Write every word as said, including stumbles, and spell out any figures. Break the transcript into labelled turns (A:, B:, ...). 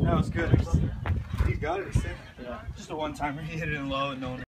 A: That was good. He got it. Yeah. Just a one timer. He hit it in low and no one.